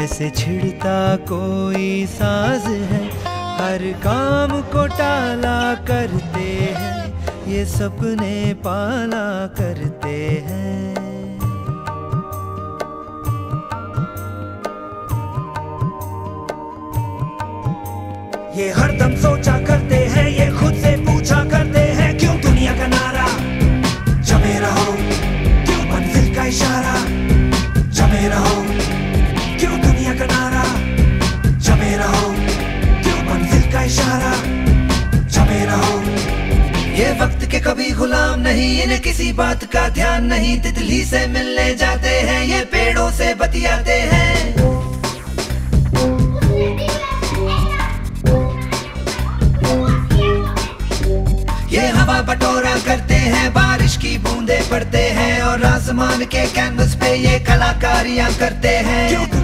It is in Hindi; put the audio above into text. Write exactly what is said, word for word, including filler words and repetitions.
जैसे छिड़ता कोई साज है, हर काम को टाला करते हैं, ये सपने पाला करते हैं। ये हरदम सोचा करते हैं, ये खुद से पूछा करते हैं, क्यों दुनिया का नारा जमे रहो, क्यों मंजिल का इशारा जमे रहो, क्यों दुनिया का नारा जमे रहो, क्यों मंजिल का इशारा जमे रहो। ये वक्त के कभी गुलाम नहीं, इन्हें किसी बात का ध्यान नहीं, तितली से मिलने जाते हैं, ये पेड़ों से बतियाते हैं। ये हवा बटोरा करते हैं, बारिश की बूंदे पड़ते हैं, और आसमान के कैनवस पे ये कलाकारियां करते हैं।